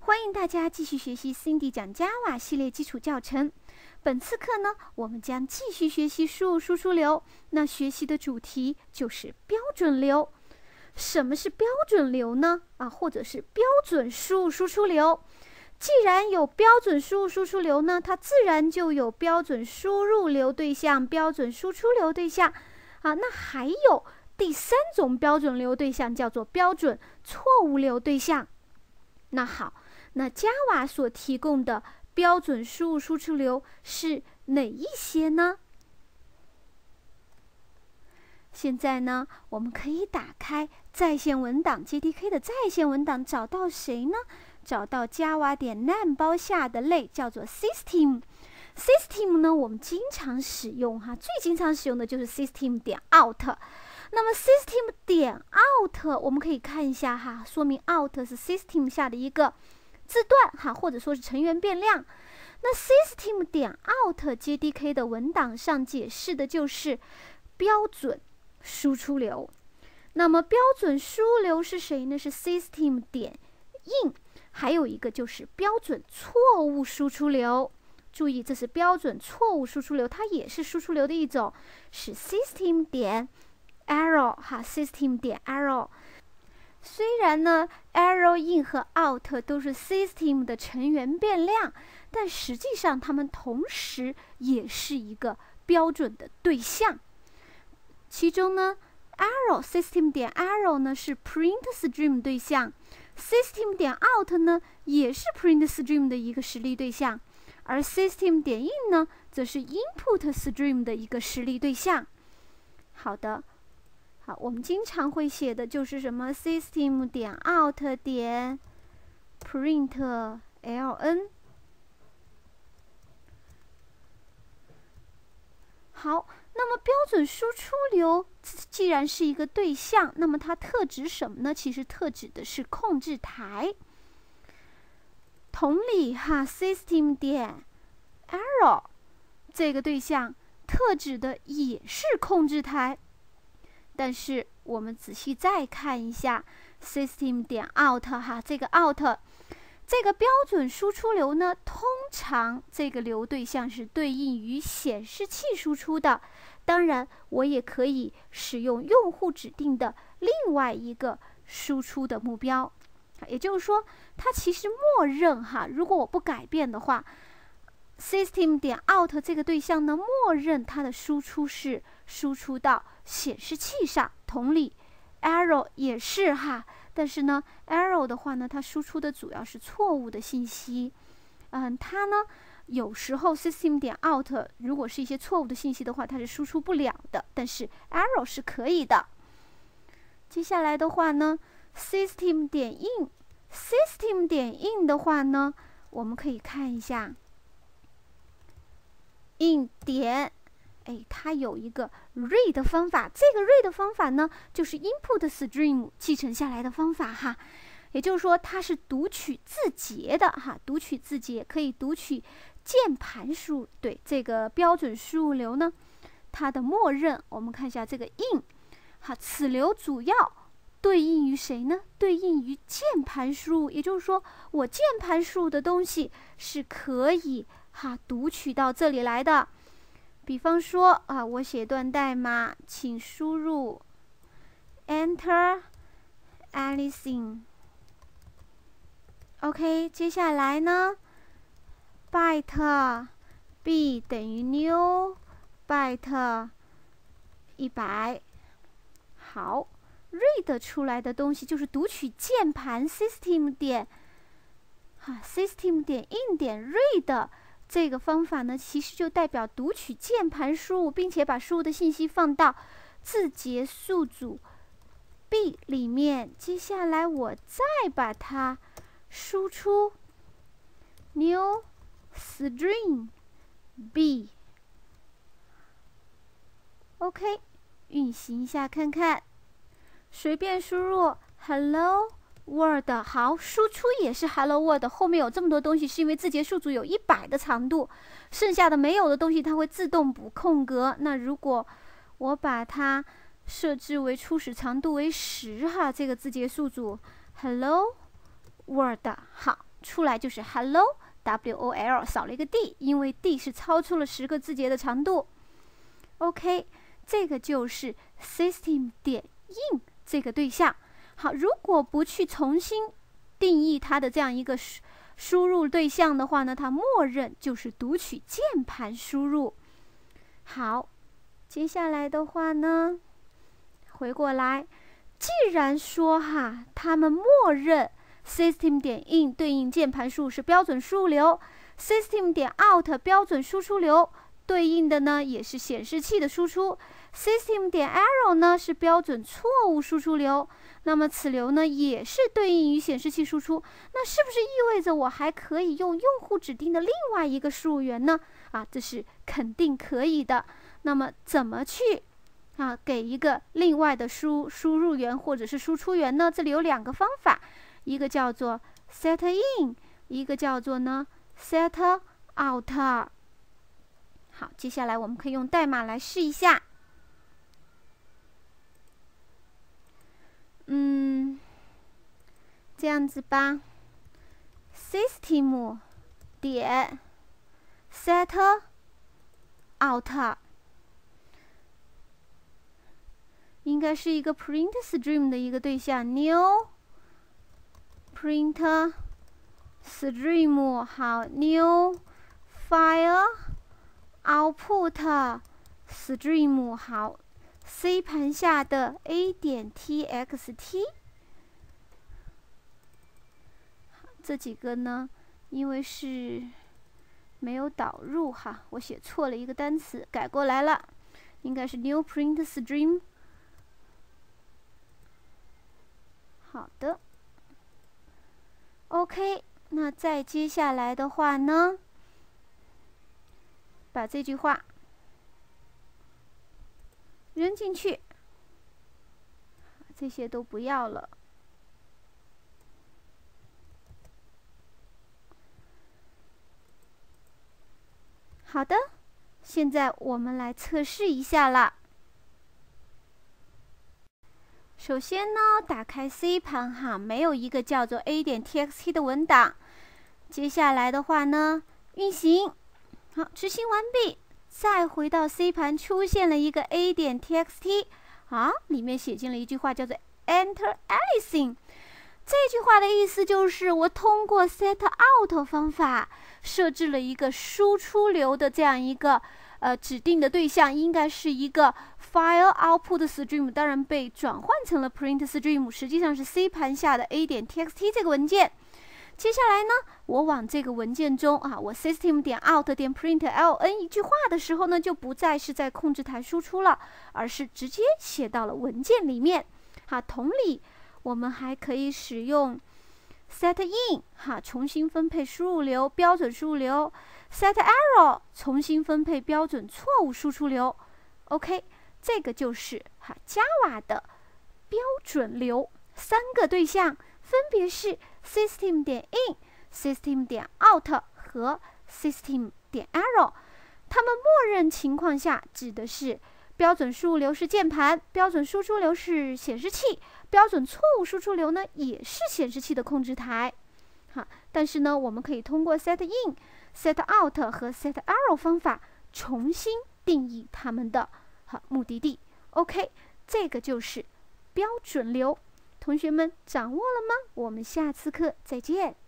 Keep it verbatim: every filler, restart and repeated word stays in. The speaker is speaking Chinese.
欢迎大家继续学习 Cindy 讲 Java 系列基础教程。本次课呢，我们将继续学习输入输出流。那学习的主题就是标准流。什么是标准流呢？啊，或者是标准输入输出流。既然有标准输入输出流呢，它自然就有标准输入流对象、标准输出流对象。啊，那还有第三种标准流对象，叫做标准错误流对象。那好，那 Java 所提供的标准输入输出流是哪一些呢？现在呢，我们可以打开在线文档 J D K 的在线文档，找到谁呢？找到 Java 点 name 包下的类叫做 System。System 呢，我们经常使用哈，最经常使用的就是 System 点 out。那么 System 点 out， 我们可以看一下哈，说明 out 是 System 下的一个字段哈，或者说是成员变量。那 System 点 out J D K 的文档上解释的就是标准输出流。那么标准输入流是谁呢？是 System 点 in。还有一个就是标准错误输出流。注意，这是标准错误输出流，它也是输出流的一种，是 System 点 error 哈 ，System 点 error。虽然呢 ，error in 和 out 都是 System 的成员变量，但实际上它们同时也是一个标准的对象。其中呢 ，error System 点 error 呢是 print stream 对象 ，System 点 out 呢也是 print stream 的一个实例对象，而 System 点 in 呢则是 input stream 的一个实例对象。好的。好，我们经常会写的就是什么 System 点 out 点 print ln。好，那么标准输出流既然是一个对象，那么它特指什么呢？其实特指的是控制台。同理哈 ，System 点 error 这个对象特指的也是控制台。但是我们仔细再看一下 System 点 out 哈，这个 out 这个标准输出流呢，通常这个流对象是对应于显示器输出的。当然，我也可以使用用户指定的另外一个输出的目标。也就是说，它其实默认哈，如果我不改变的话 ，System 点 out 这个对象呢，默认它的输出是输出到显示器上。同理 ，error 也是哈，但是呢 ，error 的话呢，它输出的主要是错误的信息。嗯，它呢，有时候 System 点 out 如果是一些错误的信息的话，它是输出不了的，但是 error 是可以的。接下来的话呢 ，System 点 in，System 点 in 的话呢，我们可以看一下 in 点。哎，它有一个 read 方法，这个 read 方法呢，就是 input stream 继承下来的方法哈。也就是说，它是读取字节的哈，读取字节可以读取键盘输入。对，这个标准输入流呢，它的默认，我们看一下这个 in， 哈，此流主要对应于谁呢？对应于键盘输入。也就是说，我键盘输入的东西是可以哈读取到这里来的。比方说啊，我写段代码，请输入 Enter anything。OK， 接下来呢 byte b 等于 new byte 一百。好 ，read 出来的东西就是读取键盘 system 点哈 system 点 in 点 read。这个方法呢，其实就代表读取键盘输入，并且把输入的信息放到字节宿主 B 里面。接下来我再把它输出 new string B。OK， 运行一下看看，随便输入 hello Word。 好，输出也是 Hello World， 后面有这么多东西是因为字节宿主有一百的长度，剩下的没有的东西它会自动补空格。那如果我把它设置为初始长度为十哈，这个字节宿主 Hello Word。 好， 出来就是 hello W O L 少了一个 d， 因为 d 是超出了十个字节的长度。OK， 这个就是 system 点 in 这个对象。好，如果不去重新定义它的这样一个输输入对象的话呢，它默认就是读取键盘输入。好，接下来的话呢，回过来，既然说哈，他们默认 system 点 in 对应键盘数是标准输入流 ，system 点 out 标准输出流对应的呢也是显示器的输出 ，system 点 error 呢是标准错误输出流。那么此流呢也是对应于显示器输出，那是不是意味着我还可以用用户指定的另外一个输入源呢？啊，这是肯定可以的。那么怎么去啊给一个另外的输输入源或者是输出源呢？这里有两个方法，一个叫做 set in， 一个叫做呢 set out。好，接下来我们可以用代码来试一下。嗯，这样子吧 ，system 点 set out 应该是一个 print stream 的一个对象 ，new print stream 好 new file output stream 好。C 盘下的 A 点 T X T， 这几个呢，因为是没有导入哈，我写错了一个单词，改过来了，应该是 New Print Stream。好的 ，OK， 那再接下来的话呢，把这句话扔进去，这些都不要了。好的，现在我们来测试一下了。首先呢，打开 C 盘哈，没有一个叫做 A 点 T X T 的文档。接下来的话呢，运行，好，执行完毕。再回到 C 盘，出现了一个 A 点 T X T， 啊，里面写进了一句话，叫做 Enter anything。这句话的意思就是我通过 set out 方法设置了一个输出流的这样一个呃指定的对象，应该是一个 file output stream， 当然被转换成了 print stream， 实际上是 C 盘下的 A 点 T X T 这个文件。接下来呢，我往这个文件中啊，我 system 点 out 点 print ln 一句话的时候呢，就不再是在控制台输出了，而是直接写到了文件里面。哈，同理，我们还可以使用 set in 哈，重新分配输入流标准输入流 set error 重新分配标准错误输出流。OK， 这个就是哈 Java 的标准流，三个对象分别是 system 点 in、system 点 out 和 system 点 error。它们默认情况下指的是标准输入流是键盘，标准输出流是显示器，标准错误输出流呢也是显示器的控制台。好，但是呢，我们可以通过 set in、set out 和 set error 方法重新定义它们的好目的地。OK， 这个就是标准流。同学们掌握了吗？我们下次课再见。